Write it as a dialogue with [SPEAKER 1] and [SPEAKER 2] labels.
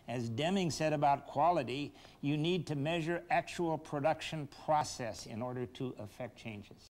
[SPEAKER 1] As Deming said about quality, you need to measure actual production process in order to affect changes.